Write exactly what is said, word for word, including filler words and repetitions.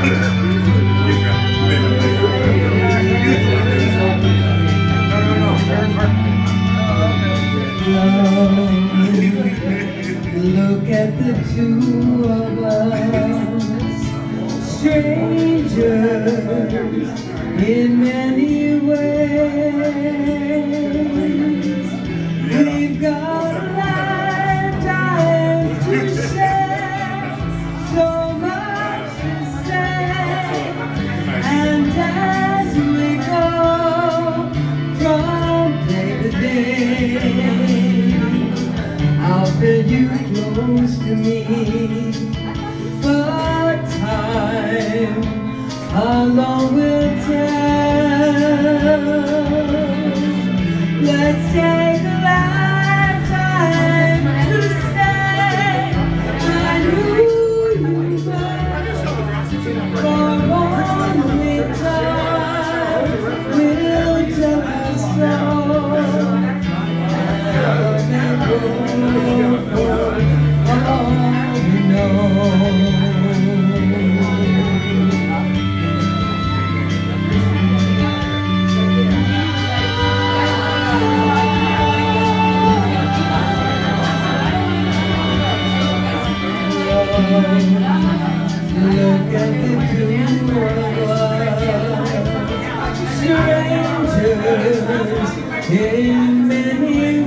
Look at the two of us, strangers in many ways. We've got a lifetime to share, so much to say, and as we go from day to day, I'll feel you close to me, but time alone will tell. Let's take a lifetime to stay. I knew you were, for only time will tell us so. Look at the two of us, strangers in many